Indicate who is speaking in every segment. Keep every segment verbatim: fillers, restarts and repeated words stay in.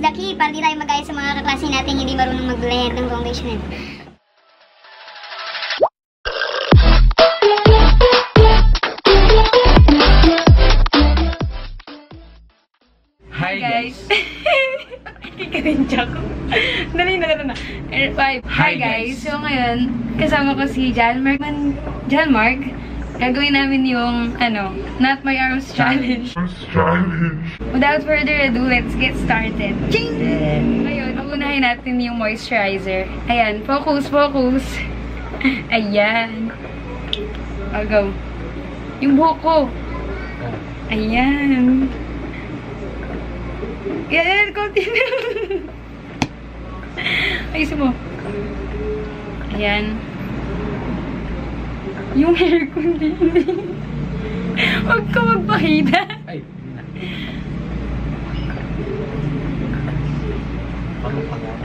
Speaker 1: the key para di tayo magaya sa mga kaklase natin hindi marunong mag-blend ng foundation.
Speaker 2: Hi guys! Kikarincha ko. Dali na na na. Hi guys! So ngayon, kasama ko si Jan Mark. Jan Mark, gagawin namin yung, ano, Not My Arms Challenge. Without further ado, let's get started. Ching! Ngayon, unahin natin yung moisturizer. Ayan, focus, focus. Ayan. I'll go. Yung buhok ko. Ayan. Yan, continue. Ayusin mo. Ayan. Yung hair ko hindi. Huwag ka magpakita.
Speaker 3: Ay, paano pa nga?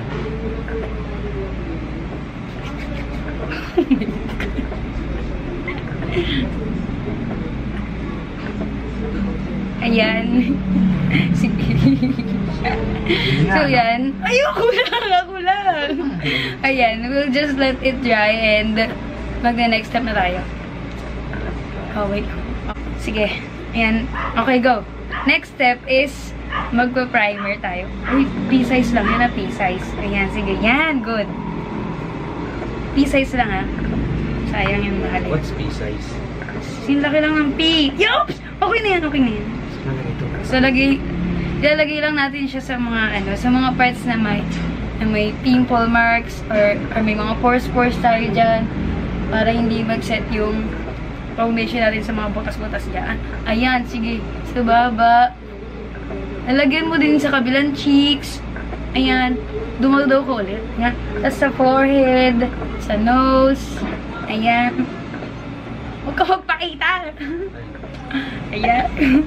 Speaker 2: Ayan. Sige. So, yan. Ayoko lang. Ako lang. Ayan. We'll just let it dry and mag-next step na tayo. Oh, wait. Sige. Ayan. Okay, go. Next step is magpa-primer tayo. Uy, P-size lang. Yan na P-size. Ayan. Sige. Yan. Good. P-size lang, ha. Sayang yung mahal.
Speaker 3: What's P-size?
Speaker 2: Sinlaki lang ng P. Yops! Okay na yan. Okay na yan. So, lagay, ilalagay lang natin siya sa mga, ano, sa mga parts na may, na may pimple marks or, or may mga pores-pores tayo dyan para hindi mag-set yung foundation natin sa mga butas-butas dyan. Ayan, sige. Sa baba. Nalagyan mo din sa kabilang cheeks. Ayan. Dumadaw ko ulit. Ayan. Tapos sa forehead, sa nose. Ayan. Huwag ka magpakita. Ayan.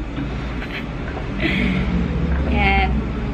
Speaker 2: Ayan.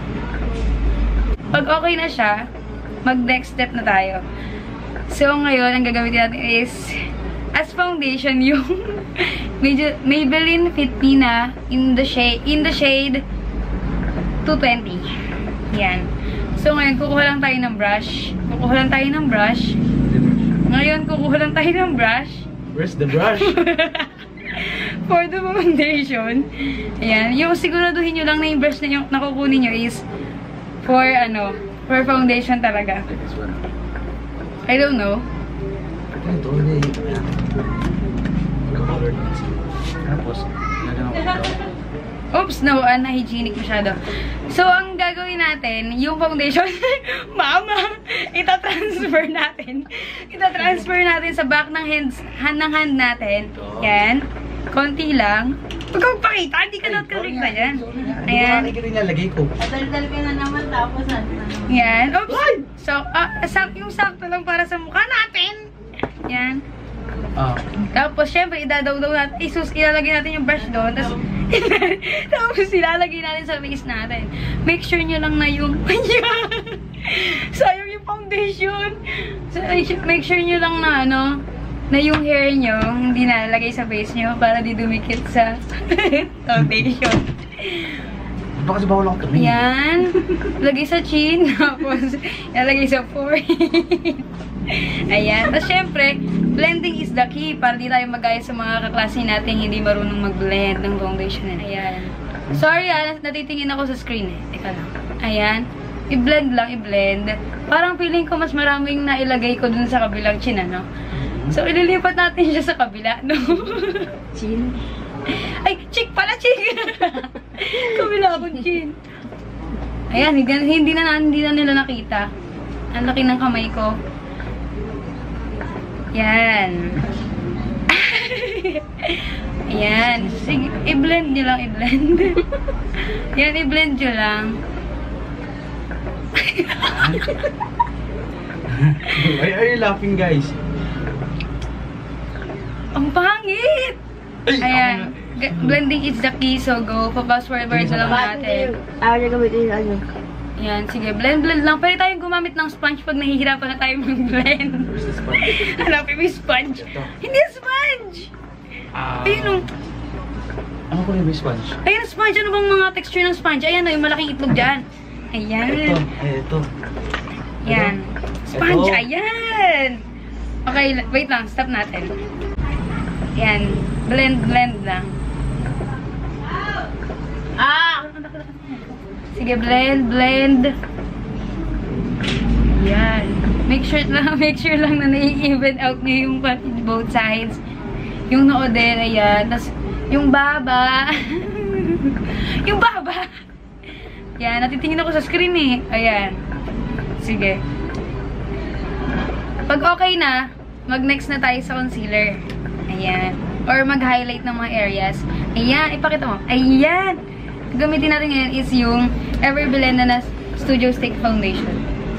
Speaker 2: Pag okay na siya, mag-next step na tayo. So, ngayon, ang gagamitin natin is as foundation yung Maybelline Fit Me na in the shade, in the shade two twenty. Ayan. So, ngayon, kukuha lang tayo ng brush. Kukuha lang tayo ng brush. Ngayon, kukuha lang tayo ng brush.
Speaker 3: Where's the brush?
Speaker 2: For the foundation. Ayan. Yung siguraduhin nyo lang na yung brush na yung nakukunin nyo is for, ano, for foundation talaga. I don't know. Oops, no. Unhygienic masyado. So, ang gagawin natin, yung foundation, mama, ita-transfer natin. Ita-transfer natin sa back ng hands, hand ng hand natin. Yan. Konti lang. Huwag kang pakita, hindi ka not-correct na yan. Ayan.
Speaker 3: Hindi ko nilalagay ko.
Speaker 4: Dal-dal ka na naman tapos ano.
Speaker 2: Yan. Oops! So, uh, sak yung sakto lang para sa mukha natin. Yan.
Speaker 3: Ah.
Speaker 2: Tapos, syempre, idadaw-daw natin. Isus, ilalagay natin yung brush doon. Tapos, tapos ilalagay natin sa face natin. Make sure nyo lang na yung... Sayang yung foundation. So, make sure nyo lang na, ano, na yung hair nyo, hindi nalalagay sa face nyo para di dumikit sa foundation.
Speaker 3: Baka kasi bawal ako tumingin.
Speaker 2: Yan. Lagay sa chin. Tapos, ilalagay sa forehead. Ayan. Tapos, syempre, blending is the key para di tayo magaya sa mga kaklase natin hindi marunong mag-blend ng foundation. Ayan. Sorry ah, natitingin ako sa screen eh. Teka lang. Ayan. I-blend lang, i-blend. Parang feeling ko mas maraming nailagay ko dun sa kabilang chin, ano? So, ililipat natin siya sa kabila, no?
Speaker 4: Chin?
Speaker 2: Ay, chick pala, chick! Kabila akong chin. Ayan, hindi na, hindi na nila nakita. Ang laki ng kamay ko. Yan. Ayan. Sige, i-blend nyo lang, i-blend. Yan, i-blend nyo lang.
Speaker 3: Why are you laughing, guys?
Speaker 2: Ang pangit!
Speaker 3: Ay,
Speaker 2: ayan. Blending is the key, so go. Pa-fast forward na lang natin.
Speaker 4: Ayaw niya gamitin yung ano.
Speaker 2: Ayan, sige. Blend, blend lang. Pwede tayong gumamit ng sponge pag nahihirapan na tayo mag-blend. Hanapin mo yung sponge. Hindi yung sponge!
Speaker 3: Uh,
Speaker 2: Ayun o.
Speaker 3: Ano ko yung sponge?
Speaker 2: Ayun, sponge. Ano bang mga texture ng sponge? Ayan o, yung malaking itlog dyan. Ayan.
Speaker 3: Ito, eh, ito.
Speaker 2: Yan. Sponge,
Speaker 3: Ito.
Speaker 2: ayan. Okay, wait lang. Stop natin. Yan. Blend, blend lang.
Speaker 4: Ah!
Speaker 2: Sige, blend, blend. Yan. Make sure lang, make sure lang na nai-even out niyo yung both sides. Yung noo din, ayan. Tapos, yung baba. Yung baba. Yan, natitingin ako sa screen eh. Ayan. Sige. Pag okay na, mag-next na tayo sa concealer. Ayan. Or mag-highlight ng mga areas. Ayan, ipakita mo. Ayan. Gamitin natin ngayon is yung Ever Blenda na Studio Stick Foundation.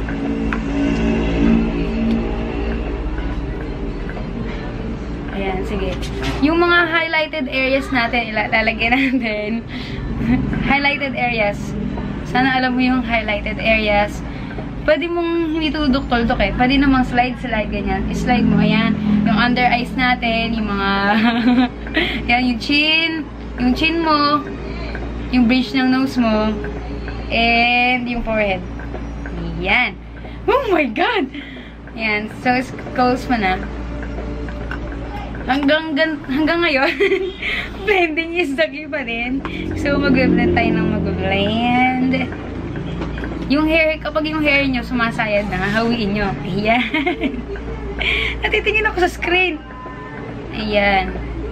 Speaker 2: Ayan, sige. Yung mga highlighted areas natin, ilalagyan natin. Highlighted areas. Sana alam mo yung highlighted areas. Pwede mong hindi tudok-tuldok eh. Pwede namang slide-slide ganyan. I-slide mo. Ayan. Yung under eyes natin. Yung mga... Ayan, yung chin. Yung chin mo. Yung bridge ng nose mo. And yung forehead. Ayan. Oh my God! Ayan. So, close mo na. Hanggang, hanggang ngayon, blending is the key pa din. So, mag-blend tayo ng mag-blend. Yung hair, kapag yung hair nyo sumasayad na, hawiin nyo. Ayan. Natitingin ako sa screen. Ayan.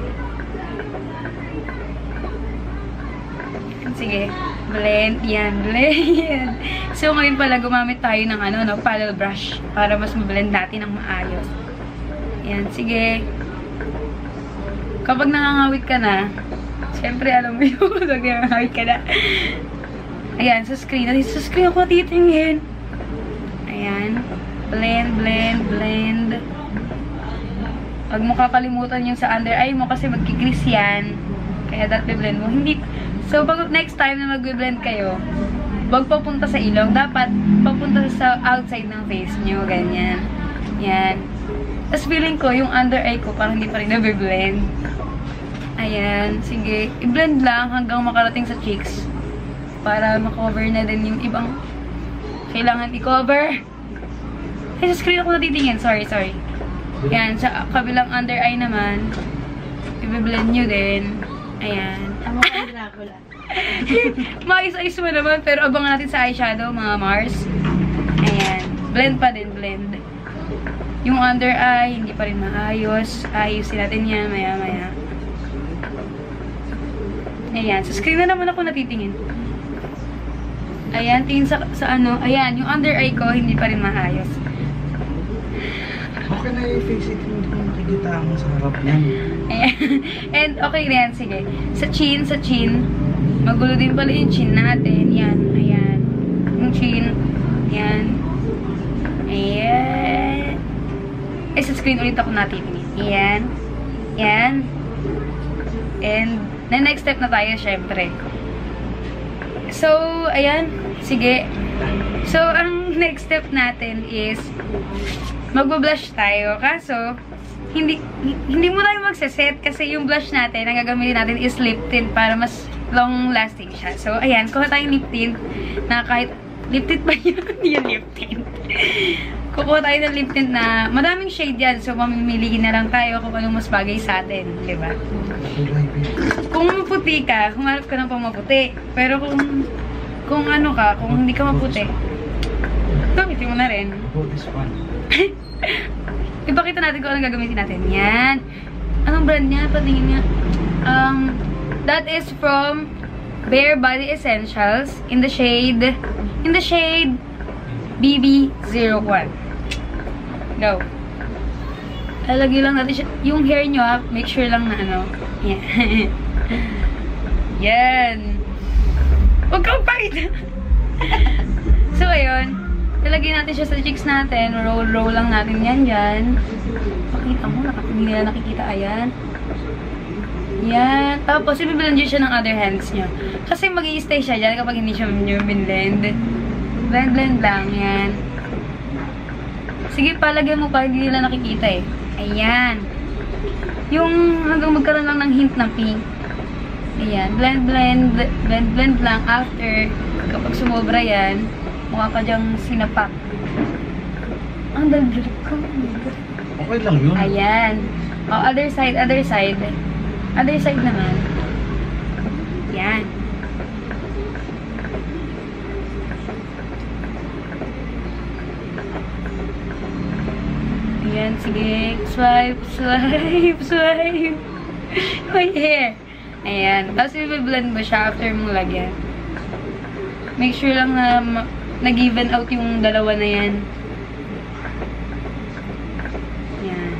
Speaker 2: Sige. Blend. Yan. Blend. So, ngayon pala gumamit tayo ng ano, no, paddle brush para mas mablend natin ng maayos. Ayan. Sige. Kapag nangangawit ka na, syempre alam mo yun, kapag nangangawit ka na. Ayan, sa screen. Sa screen ako titingin. Ayan. Blend, blend, blend. Huwag mo kakalimutan yung sa under eye mo kasi magkikris yan. Kaya dapat blend mo. Hindi. So, pag next time na mag-blend kayo, huwag papunta sa ilong. Dapat papunta sa outside ng face nyo. Ganyan. Yan. Tapos feeling ko, yung under eye ko parang hindi pa rin nabiblend. Ayan. Sige. I-blend lang hanggang makarating sa cheeks. Para makover na din yung ibang kailangan i-cover. Ay, sa screen ako natitingin. Sorry, sorry. Ayan. Sa kabilang under eye naman, i-blend nyo din. Ayan.
Speaker 4: Tama ka Dracula.
Speaker 2: Mais-ayos mo naman. Pero abangan natin sa eyeshadow, mga Mars. Ayan. Blend pa din. Blend. Yung under eye, hindi pa rin maayos. Ayusin natin yan, maya-maya. Ayan. Sa screen na naman ako natitingin. Ayan, tingin sa, sa ano. Ayan, yung under eye ko, hindi pa rin maayos.
Speaker 3: Okay na i-face it. Hindi ko makikita ang sa harap niyan.
Speaker 2: Ayan. And okay na yan. Sige. Sa chin, sa chin. Magulo din pala yung chin natin. Yan. Ayan. Yung chin. Ayan. Ayan. Ay, sa screen ulit ako natitingin. Ayan. Ayan. And, na next step na tayo, syempre. So, ayan. Sige. So, ang next step natin is magbo-blush tayo. Kaso, hindi hindi mo tayo magsaset kasi yung blush natin, ang gagamitin natin is lip tint para mas long-lasting siya. So, ayan. Kuha tayong lip tint na kahit lip tint ba yun? Yung lip tint. Kukuha tayo ng lip tint na madaming shade yan. So, mamimiliin na lang tayo kung anong mas bagay sa atin. Diba? Kung maputi ka, humarap ka ng pamaputi. Pero kung kung ano ka, kung hindi ka maputi, gamitin mo na rin. Ipakita natin kung anong gagamitin natin. Yan. Anong brand niya? Patingin niya. Um, that is from Bare Body Essentials in the shade in the shade B B zero one. Go. Lalagay lang natin siya. Yung hair nyo, ha, make sure lang na ano. Yan. Yan. Huwag kang pakita. So, ayun. Lalagay natin siya sa cheeks natin. Roll-roll lang natin yan dyan. Pakita mo. Hindi nila nakikita. Ayan. Yan. Tapos, ibibilan dyan siya ng other hands nyo. Kasi mag-i-stay siya dyan kapag hindi siya binlend. Blend-blend lang. Yan. Sige, palagyan mo pa. Hindi nila nakikita eh. Ayan. Yung hanggang magkaroon lang ng hint ng pink. Ayan, blend, blend, blend, blend lang after. Kapag sumobra yan, mukha ka dyang sinapak. Ang daldal ko.
Speaker 3: Okay lang yun.
Speaker 2: Ayan. O, other side, other side. Other side naman. Yan. Ayan, sige. Swipe, swipe, swipe. My hair. Ayan. Tapos i-blend mo siya after mong lagyan. Make sure lang na nag-even out yung dalawa na yan. Yan.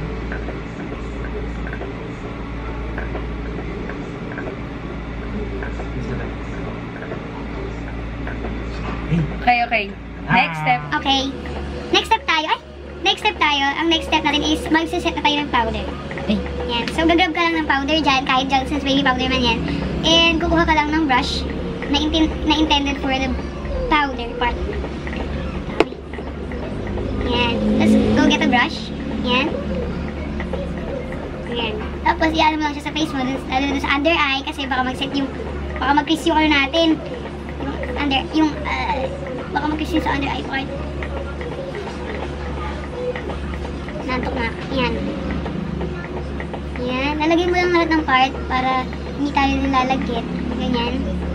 Speaker 2: Okay, okay. Next step.
Speaker 1: Okay. Next step tayo. Ay! Next step tayo. Ang next step natin is magsiset na tayo ng powder.
Speaker 4: Ay.
Speaker 1: Yan. So, gagrab ka lang ng powder dyan. Kahit Johnson's Baby Powder man yan. And kukuha ka lang ng brush na, intin na intended for the powder part. Yan. Let's go get a brush. Yan. Yan. Tapos, iyan mo lang siya sa face mo. Lalo dun sa under eye. Kasi baka mag-set yung, baka mag-crease yung ano natin. Under, yung, uh, baka mag-crease yung sa under eye part. Nantok na. Yan. Yan. Lalagay mo lang lahat ng part para hindi tayo nilalagkit. Ganyan.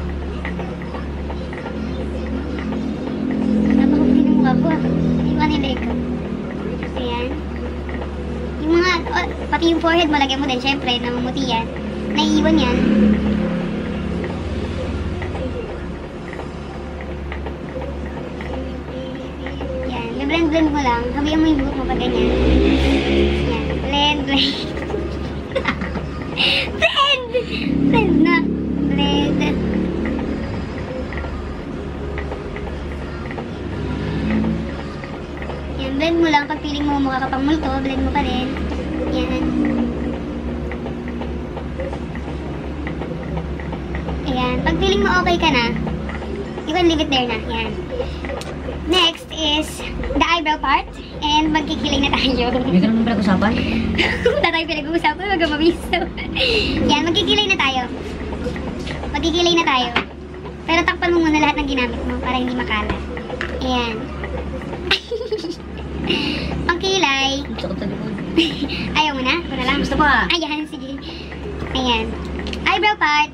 Speaker 1: Napakapuli ng mukha ko ah. Hindi ko kanilay ko. Ayan. Yung mga, oh, pati yung forehead mo, lagay mo din. Siyempre, namumuti yan. Naiiwan yan. Yan. Blend-blend mo lang. Habihan mo yung buhok mo pa ganyan. Yan. Blend, blend. Blend! Blend na. Blend. Yan, blend mo lang. Pag feeling mo mukha ka pang multo, blend mo pa rin. Yan. Ayan. Pag feeling mo okay ka na, you can leave it there na. Yan. Next is the eyebrow part. And magkikiling na tayo.
Speaker 4: May ganun ba pinag-usapan?
Speaker 1: Wala tayo pinag-uusapan. Huwag ka mabiso. Yan, magkikilay na tayo. Magkikilay na tayo. Pero takpan mo muna lahat ng ginamit mo para hindi makalat. Ayan. Pangkilay.
Speaker 4: Gusto ko talikod.
Speaker 1: Ayaw mo na? Ako na lang.
Speaker 4: Gusto pa.
Speaker 1: Ayan, sige. Ayan. Eyebrow part.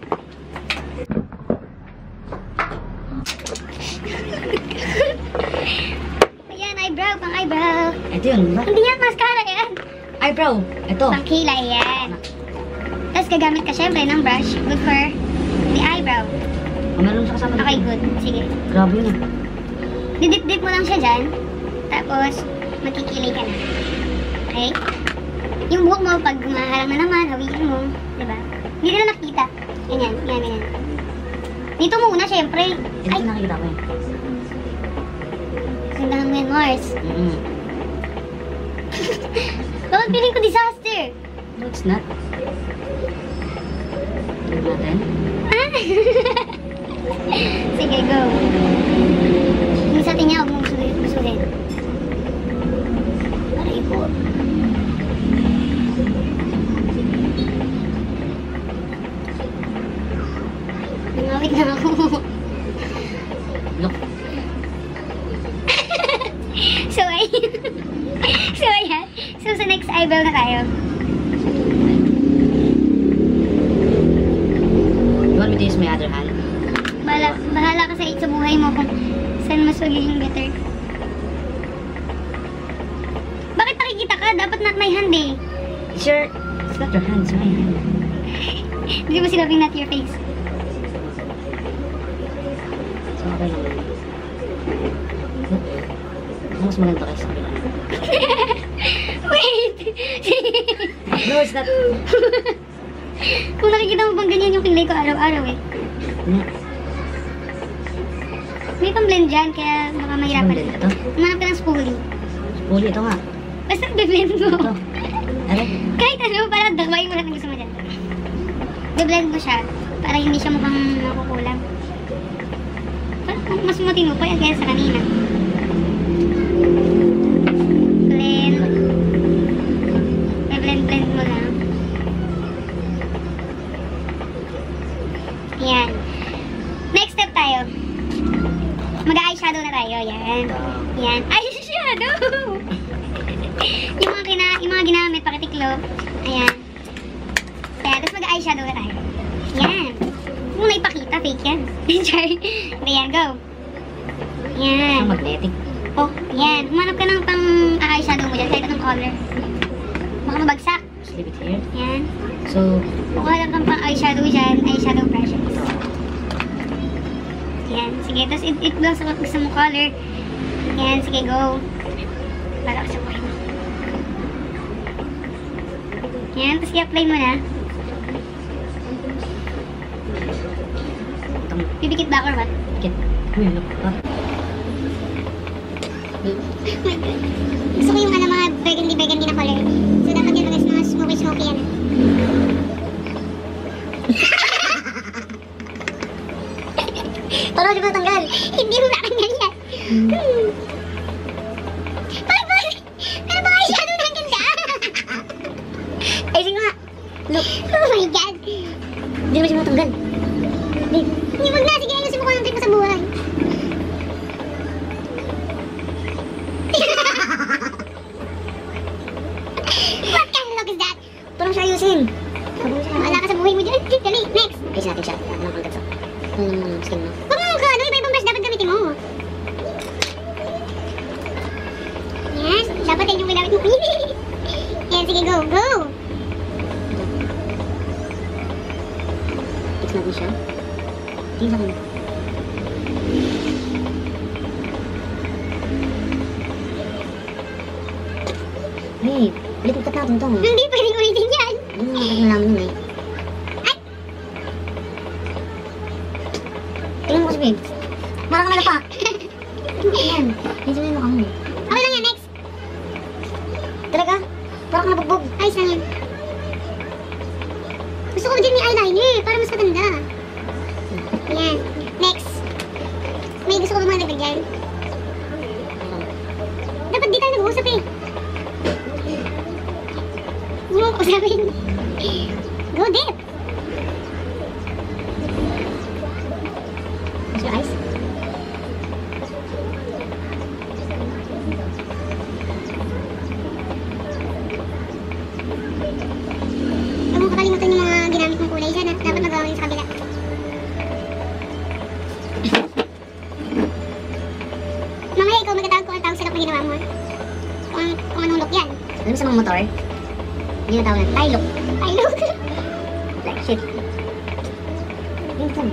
Speaker 1: Ayan, eyebrow. Pang eyebrow.
Speaker 4: Ito yun, ba?
Speaker 1: Hindi yan, mascara yan.
Speaker 4: Eyebrow. Ito.
Speaker 1: Pangkilay yan. Tapos gagamit ka syempre ng brush. Good for the eyebrow.
Speaker 4: Oh, meron sa kasama dito.
Speaker 1: Okay, good. Sige.
Speaker 4: Grabe yun ah.
Speaker 1: Didip-dip mo lang siya dyan. Tapos, magkikilay ka na. Okay? Yung buhok mo, pag maharang na naman, hawiin mo. Diba? Hindi na nakita. Ganyan, ganyan, ganyan. Dito muna, syempre.
Speaker 4: Ito
Speaker 1: Ay,
Speaker 4: nakikita ko yun.
Speaker 1: gandahan mo yan, Mars.
Speaker 4: Mm-hmm.
Speaker 1: Bakit feeling ko disaster?
Speaker 4: No, it's not. Tignan natin.
Speaker 1: Ah! Sige, go. Yung sa atin niya, huwag mong usuhin. usuhin. Aray ko. Nangawit na ako.
Speaker 4: Look.
Speaker 1: So, ay. So, ayan. So, sa next eyebrow na tayo.
Speaker 4: You want me to use my other hand?
Speaker 1: Bahala, bahala ka sa, sa buhay mo kung saan mas magiging better. Bakit nakikita ka? Dapat not my hand eh.
Speaker 4: It's your... It's not your hand, it's my hand.
Speaker 1: Hindi mo sinabing not your face.
Speaker 4: So, okay lang. Look. Mas maganda kayo sa kabila.
Speaker 1: Wait!
Speaker 4: No, it's not.
Speaker 1: Kung nakikita mo bang ganyan yung kilay ko araw-araw eh.
Speaker 4: No.
Speaker 1: May pang-blend dyan, kaya baka mahirapan.
Speaker 4: Pang-blend ito?
Speaker 1: Umanap ka ng spoolie.
Speaker 4: Spoolie, ito nga.
Speaker 1: Basta be-blend mo.
Speaker 4: Ito. Ano?
Speaker 1: Kahit ano, para dagwain mo lang ang gusto mo dyan. Be-blend mo siya, para hindi siya mukhang makukulang. Parang mas matino pa yan kaya sa kanina. Blend. Be-blend-blend mo lang. tayo. Yan. Yan. Ay, shadow! yung mga kina, yung mga ginamit, pakitiklop. Ayan. Ayan, tapos mag-eyeshadow na tayo. Yan. Kung may pakita, fake yan. Sorry. Ayan, go. Yan.
Speaker 4: Ang magnetic.
Speaker 1: Oh, yan. Humanap ka ng pang-eyeshadow mo dyan. Kahit anong color. Baka mabagsak.
Speaker 4: Just leave it here.
Speaker 1: Yan.
Speaker 4: So,
Speaker 1: Kung alam kang pang-eyeshadow dyan, eyeshadow brushes. Yan. Sige, tapos i-gloss ako gusto mo color. Yan, sige, go. Bala ko sa buhay mo. Yan, tapos i-apply mo na. Pipikit ba ako or what?
Speaker 4: get. Uy, look. Ah.
Speaker 1: Gusto ko yung ano, mga burgundy-burgundy na color. So, dapat yun mag mga smoky-smoky yan.
Speaker 4: Paano di ba tanggal?
Speaker 1: Hindi mo nakanggal yan. Hmm. Bakit ba? Pero baka eyeshadow na ang ganda.
Speaker 4: Ay, sige nga. Look.
Speaker 1: Oh my God.
Speaker 4: Hindi naman siya matanggal.
Speaker 1: Hindi, wag na. Sige, ayusin mo kung anong trip mo sa buhay. What kind of look is that?
Speaker 4: Parang siya ayusin.
Speaker 1: Wala ka sa buhay mo dyan. Dali, next.
Speaker 4: Ayusin natin siya. Ano ang context? Ano yung skin mo?
Speaker 1: Huwag mo ka, ano, iba-ibang brush dapat gamitin mo. Yan, dapat yan yung ginamit mo. Yan, sige, go, go.
Speaker 4: Fix natin siya. Tingin sa akin. Hey, ulit magkat natin ito.
Speaker 1: Hindi pwedeng ulitin yan.
Speaker 4: Ano nga kaya nalaman yun eh.
Speaker 1: Ay!
Speaker 4: Tingnan mo kasi babe. Marang ano pa. Ayan. Medyo na yung mukha mo eh.
Speaker 1: Okay lang yan, next.
Speaker 4: Talaga? Parang nabugbog.
Speaker 1: Ayos lang yan. Gusto ko dyan may eyeliner, para mas maganda. Yan, next. May gusto ko ba mga dagdag dyan? Dapat di tayo nag-uusap eh. Hindi mo usapin. Go deep.
Speaker 4: Close your eyes.
Speaker 1: Huwag mo kakalimutan yung mga ginamit mong kulay dyan ha. Dapat magawa yun sa kabila. Mamaya ikaw magtatawag ko ang tawag sa look na ginawa mo ha. Kung, kung anong look yan.
Speaker 4: Alam mo sa mga motor, hindi na tawag na Thai look.
Speaker 1: Ay, look.
Speaker 4: Like shit. Yun saan?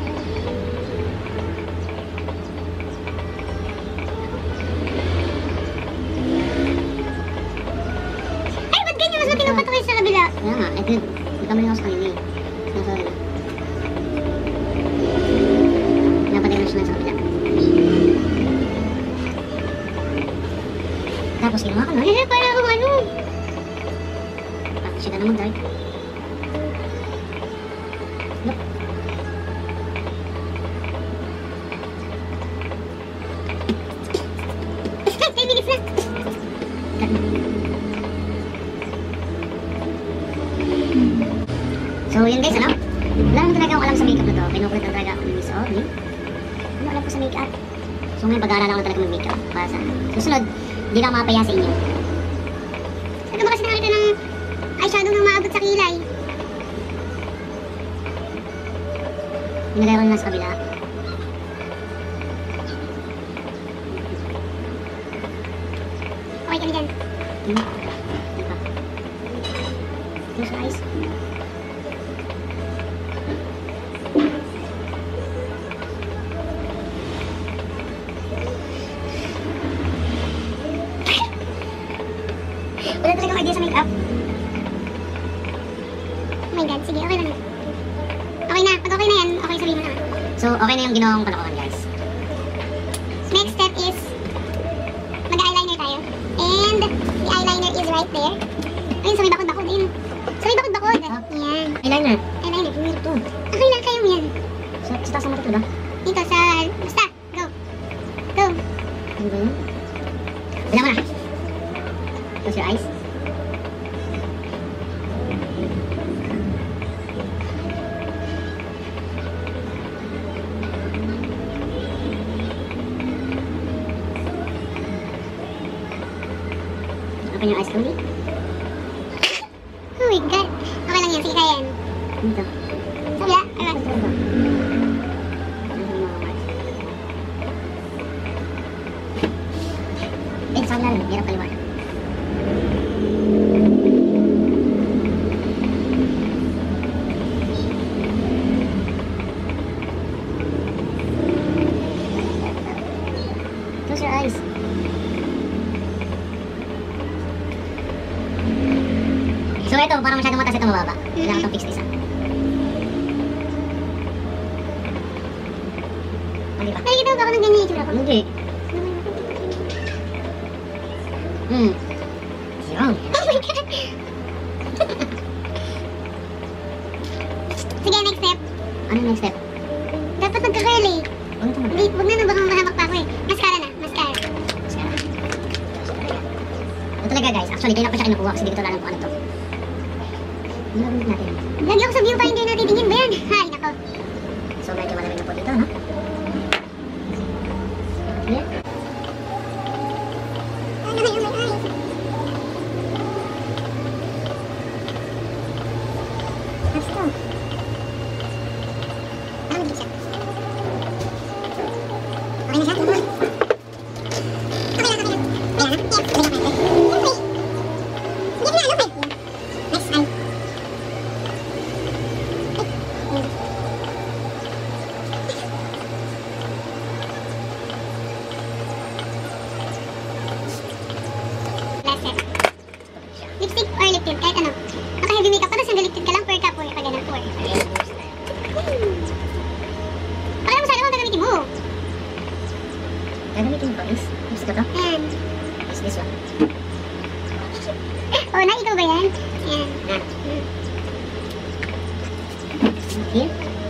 Speaker 1: Ay, ba't ganyan? Mas matinong patuloy sa kabila.
Speaker 4: Kaya nga, eh, good. Nagkamali ako sa kanina eh. Sinasabi na. Pinapatin na siya na sa kabila. Tapos ginawa ka na.
Speaker 1: Ay, para akong ano.
Speaker 4: Ah, siya na naman tayo. Look.
Speaker 1: ten minutes na.
Speaker 4: Cut mo. So, yun guys, ano? Wala naman talaga akong alam sa makeup na to. Kinukulit lang talaga ako ni Miss Ovi. Ano alam ko sa makeup? So, ngayon pag-aaralan ko na talaga mag-makeup. Para sa susunod, hindi na ako mapaya sa inyo.
Speaker 1: Saan ka ba kasi nakakita ng eyeshadow na maabot sa kilay?
Speaker 4: Nilagay ko na sa kabila.
Speaker 1: Okay kami dyan.
Speaker 4: Hmm. Ano pa? Close your eyes.
Speaker 1: Wala talagang idea sa makeup. Oh my God, sige, okay lang. Okay na, pag okay na yan, okay sabihin mo na.
Speaker 4: So, okay na yung ginawang kalokohan guys.
Speaker 1: Next step is, mag-eyeliner tayo. And, the eyeliner is right there. Ayun, sa may bakod-bakod, ayun. Sa may bakod-bakod.
Speaker 4: Ah.
Speaker 1: Yan.
Speaker 4: Eyeliner.
Speaker 1: Eyeliner.
Speaker 4: Hirap to.
Speaker 1: Okay lang, kaya mo yan.
Speaker 4: Sa, sa taas ng mata to ba?
Speaker 1: Dito sa, basta, go. Go.
Speaker 4: Ano ba yun? Bila mo na. Close your eyes. Open your eyes slowly.
Speaker 1: Oh my God. Okay lang yan. Sige, kaya yan.
Speaker 4: Dito.
Speaker 1: Sabi ah. Alright.
Speaker 4: Eh, saan na rin? Hirap paliwanag. Close your eyes. So ito, parang masyadong mataas, ito mababa. Kailangan itong fixed isa. Ano ba?
Speaker 1: Nakikita mo ba ako ng ganyan yung itsura ko?
Speaker 4: Hindi. Hmm. Wrong.
Speaker 1: Oh my God. Sige, next step.
Speaker 4: Ano yung next step?
Speaker 1: Dapat nagka-curl eh.
Speaker 4: Ano ito
Speaker 1: Hindi, huwag na nang baka mahamak pa ako eh. Mascara na, mascara.
Speaker 4: Ito talaga guys, actually kaya ko siya kinukuha kasi di ko ito alam kung ano to. Ano gagawin natin?
Speaker 1: Lagi ako sa viewfinder natin. Tingin ba yan? Hay, nako.
Speaker 4: So medyo malamig na po dito, no? Yeah.
Speaker 1: Ano may umay ay? Tapos to. Ano din siya? Okay na siya? Okay lang, okay lang. Ayan na? Yes, okay lang. Okay. Hindi na, ano ba? Next eye. Last step. Lipstick or lip tint, kahit ano. Naka-heavy makeup ka, tapos nag-lip tint ka lang, pour ka, pour ka, ganun, pour. Pakala mo sana kung gagamitin mo.
Speaker 4: Gagamitin mo ba guys? Gusto ko to?
Speaker 1: Ayan.
Speaker 4: Is this one?
Speaker 1: Oh, na, ikaw ba yan? Ayan.
Speaker 4: Ah. Here?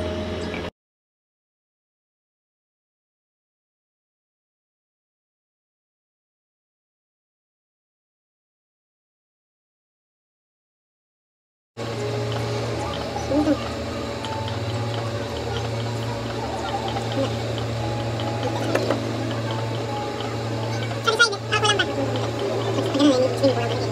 Speaker 1: Ito. Sorry, sorry. Ako lang ba? Ganun na, hindi ko lang ba?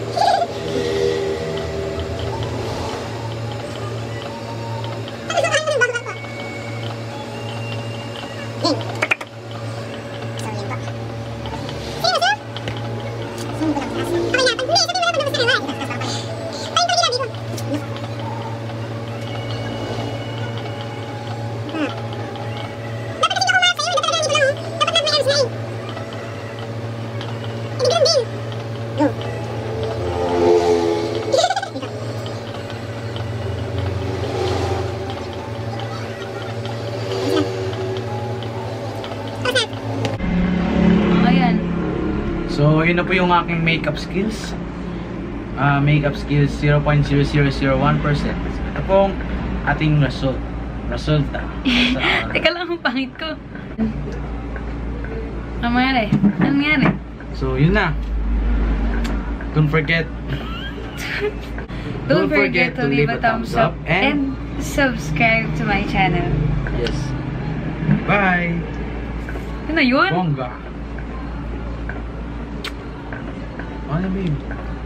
Speaker 2: Ayan.
Speaker 3: So, yun na po yung aking makeup skills. Ah, makeup skills zero point zero zero zero one percent. Ito pong ating result. Resulta. Sa-
Speaker 2: Teka lang, ang pangit ko. Ano nangyari? Ano nangyari?
Speaker 3: So, yun na. Don't forget
Speaker 2: Don't forget to leave a thumbs up and
Speaker 3: and
Speaker 2: subscribe to my channel.
Speaker 3: yes. Bye.
Speaker 2: Ano yun?
Speaker 3: Bongga. Ano babe?